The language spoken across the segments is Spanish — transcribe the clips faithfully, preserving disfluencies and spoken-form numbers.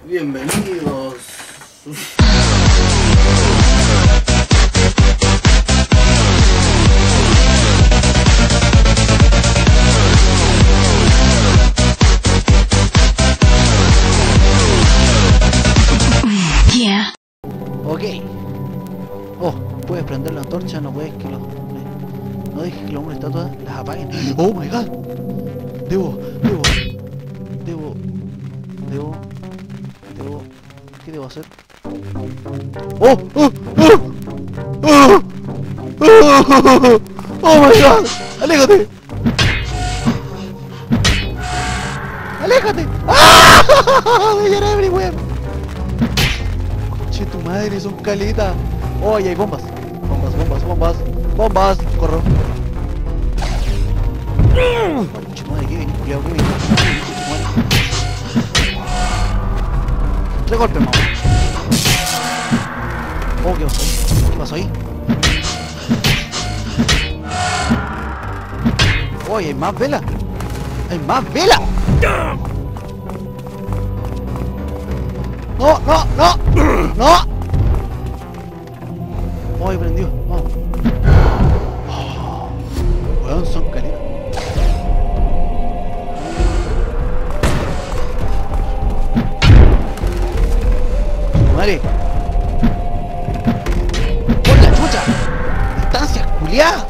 Bienvenidos. Yeah. Ok. Oh, puedes prender la antorcha, no puedes que los... No dejes que los hombres estatuas las apaguen. Oh my god. Debo, debo, debo, debo, debo... ¿Qué debo hacer? ¡Oh! ¡Oh! ¡Oh! ¡Oh! ¡Oh! ¡Oh my god! ¡Aléjate! ¡Aléjate! ¡Ah! ¡They are everywhere! Che, tu madre, son caletas. Oh, ahí hay bombas. Bombas, bombas, bombas. Bombas. Corro. Che, madre, ¿qué viene? Cuidado, ¿qué viene? Tres golpes, mamá. Oh, ¿qué pasó ahí? ¿Qué pasó ahí? Oh, hay más velas. ¡Hay más velas! ¡No, no, no! ¡No! ¡Oh, ahí prendió! ¡Vamos! Oh, weón, son caletas. ¡Madre! ¡Por la chucha! ¡Distancias culiadas!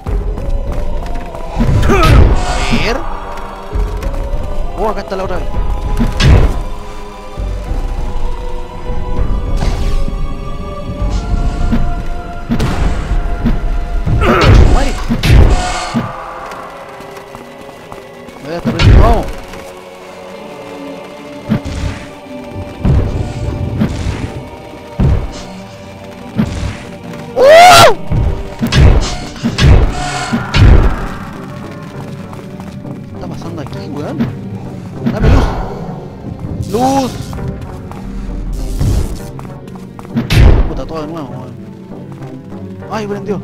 A ver... Oh, acá está la otra vez. ¡Madre! Me voy a estar prendiendo, vamos. ¡Oh! ¿Qué está pasando aquí, weón? ¡Dame luz! ¡Luz! Puta, todo de nuevo, weón. ¡Ay, prendió!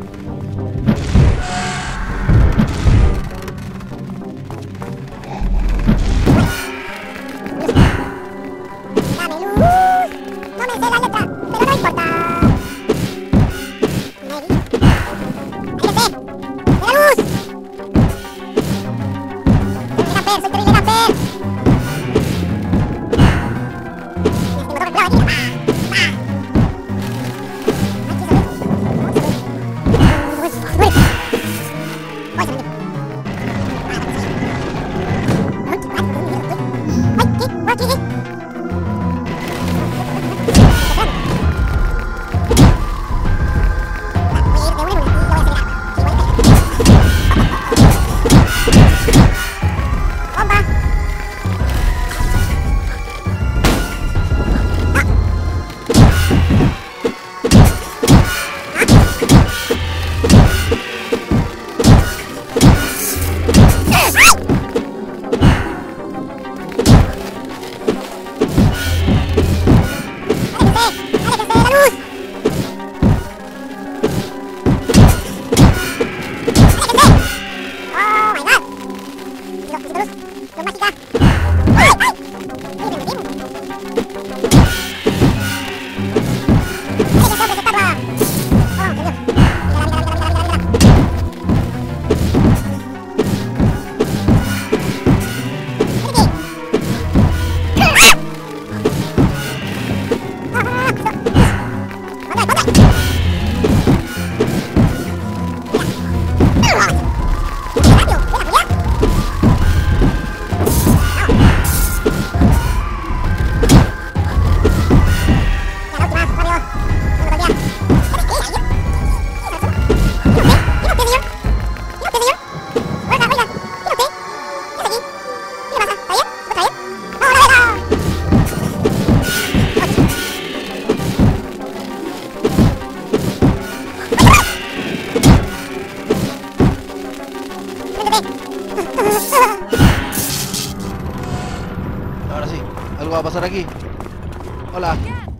Ahora sí, algo va a pasar aquí. Hola.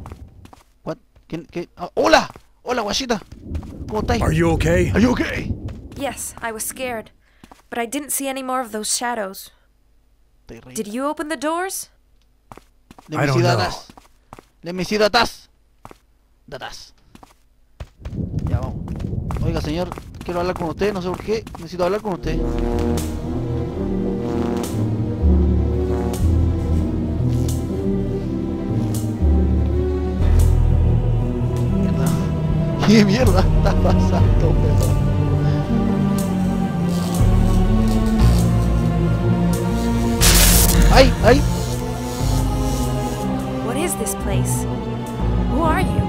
What? ¿Quién? ¿Qué? Oh, hola. Hola, guachita. ¿Cómo estáis? Are you okay? Are you okay? Yes, I was scared, but I didn't see any more of those shadows. Estoy re... Did you open the doors? Let me see that ass. Let me see that ass. That ass. Ya vamos. Oiga, señor, quiero hablar con usted, no sé por qué. Necesito hablar con usted. Mierda. ¿Qué mierda está pasando, weón? ¡Ay! ¡Ay! What is this place? Who are you?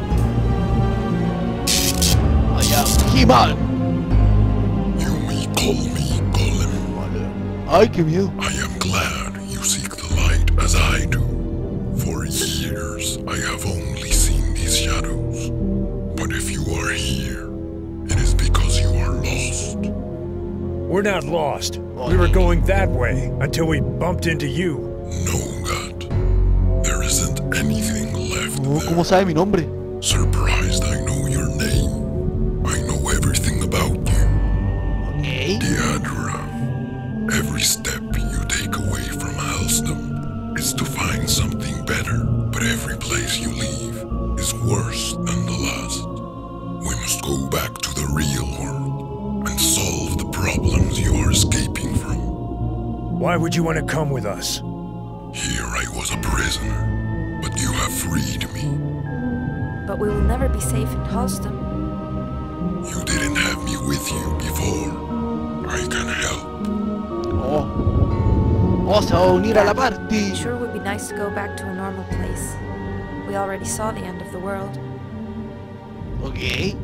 I am He-Man. You may call me Golem. ¡Ay, qué miedo! I am glad you seek the light as I do. For years I have only seen these shadows. But if you are here, it is because you are lost. We're not lost. We were going that way until we bumped into you. No, God. There isn't anything left Oh, there. ¿cómo sabe mi nombre? Surprised I know your name. I know everything about you. Okay. Deidre. Every step you take away from Hellston is to find something better. But every place you leave is worse than the last. We must go back to the real world and solve the problems you are escaping from. Why would you want to come with us? Here I was a prisoner, but you have freed me. But we will never be safe in Halston. You didn't have me with you before. I can help. Oh. Oh, se va a unir a la party. It sure would be nice to go back to a normal place. We already saw the end of the world. Ok.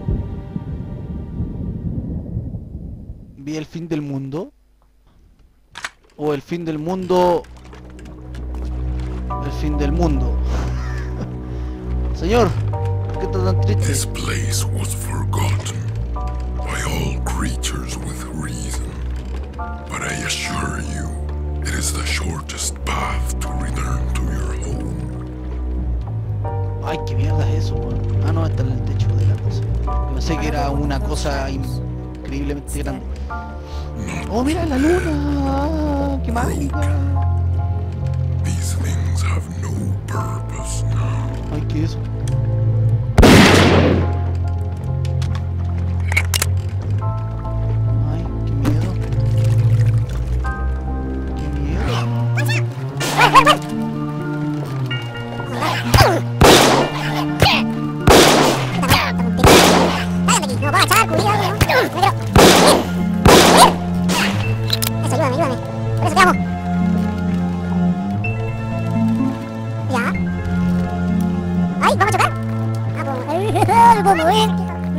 Vi el fin del mundo. O el fin del mundo. El fin del mundo. Señor, ¿por qué está tan This triste? place was forgotten by all creatures with reason. But I assure you, it is the shortest path to return to your home. Ay, qué mierda es eso, weón. Ah, no, está en el techo de la cosa. Yo pensé que era una cosa increíblemente grande. Not Oh, mira la luna. Qué mágica. These things have no purpose now. Ay, ¿qué es eso? Ay, qué miedo. Qué miedo. Eso, ayúdame, ayúdame. Por eso, ¿qué hago? Ya. ¡Ay, vamos a chocar! Ah, pues, lo puedo mover.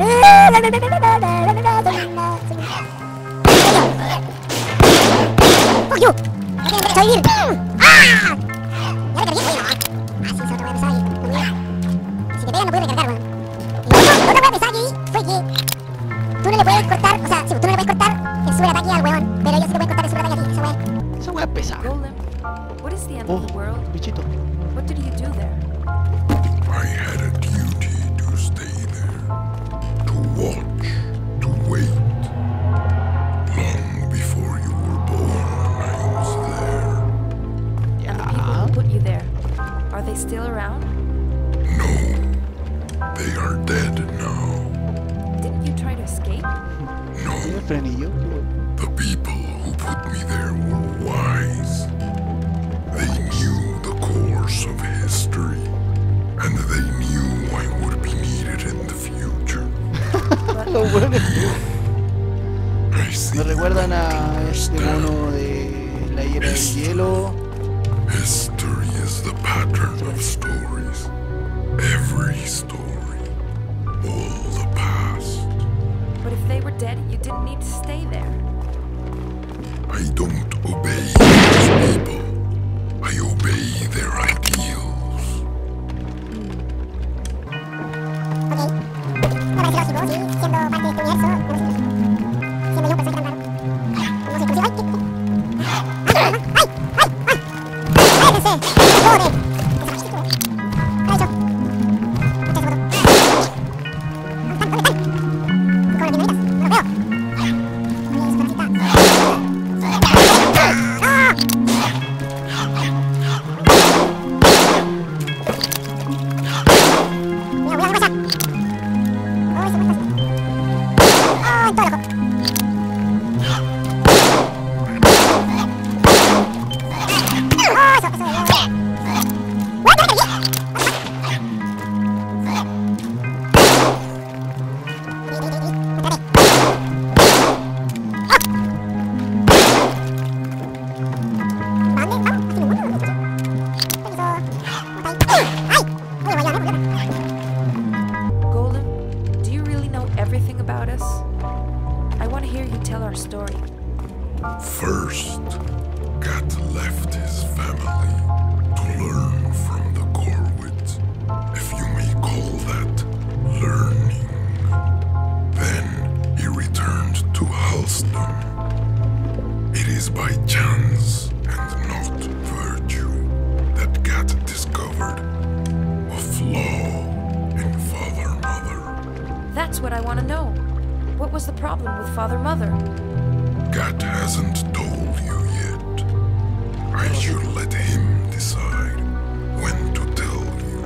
¡Fuck you! No tienen derecho a vivir. ¡Ah! ¿Ya recargué? Oye, no. Ah, sí, esa otra wea pesada ahí. No, mira. Si te pegan no puedes recargar, weón. Y lo otro, la otra wea pesada que vi fue que tú no le puedes cortar, o sea, sí, tú no le puedes cortar el superataque al weón, pero ellos sí te pueden cortar el superataque a ti, esa wea. Esa weá es pesada. Golem, what is the end Oh, of the world? bichito. What did you do there? I had a duty to stay there, to watch, to wait. Long before you were born, I was there. And the people who put you there, are they still around? No, they are dead now. Didn't you try to escape? No, ¿Tiene frenillo? the people who put me there were wise. They knew the course of history, and they knew I would be needed in the future. Los buenos. I see Me you recuerdan don't a este understand. mono de la hiena del hielo. History is the pattern of stories. Every story. All the past. But if they were dead, you didn't need to stay there. I don't obey these people. I obey their ideals. Ok. Me parece lógico, sí, siendo parte de este universo, no me siento. Siendo yo un personaje tan raro. No sé, ¿cómo se llama? ¡Ay, qué! ¡Ay, ay, ay! ¡Váyanse! ¡Joder! ¡Para eso! Muchas fotos. ¿Dónde están? ¿Dónde están? Con las primeritas. No los veo. Mis cositas. want to know. What was the problem with Father Mother? Gat hasn't told you yet. I should let him decide when to tell you.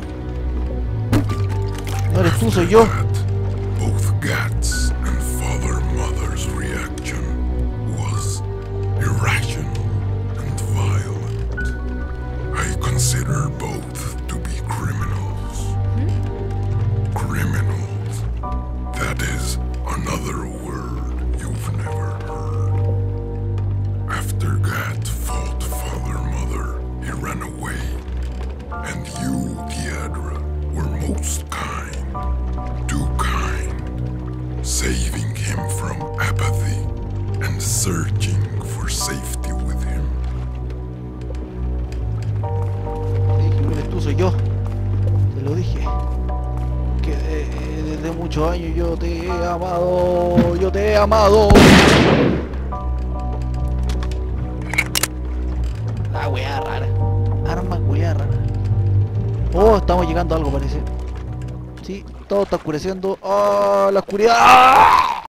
No eres tú, soy yo. That, both Gat's and Father Mother's reaction was irrational and violent. I consider both to be criminals. Hmm? Criminals. That is another word you've never heard. After Gat fought Father Mother, he ran away. And you, Tiadra, were most kind. Too kind. Saving him from apathy and searching for safety with him. Te dije, no eres tú, soy yo. Te lo dije. Que eh, desde muchos años yo te he amado. Yo te he amado. La wea rara. Arma culiada rara. Oh, estamos llegando a algo, parece. Sí, todo está oscureciendo. ¡Oh, la oscuridad! ¡Ah!